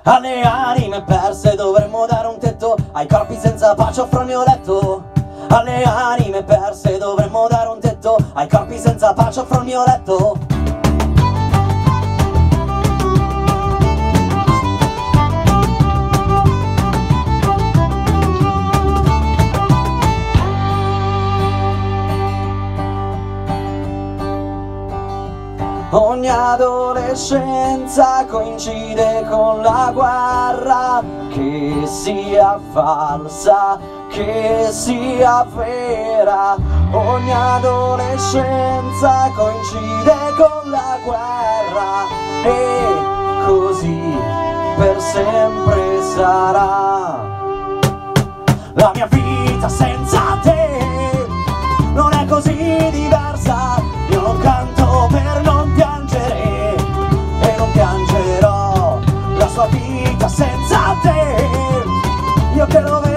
Alle anime perse dovremmo dare un tetto ai corpi senza pace offro il mio letto. Alle anime perse dovremmo dare un tetto ai corpi senza pace offro il mio letto. Ogni adolescenza coincide con la guerra, che sia falsa, che sia vera. Ogni adolescenza coincide con la guerra e così per sempre sarà. La mia vita senza te non è così diversa. Io non canto per non piangere e non piangerò la sua vita senza te. Io che lo vedo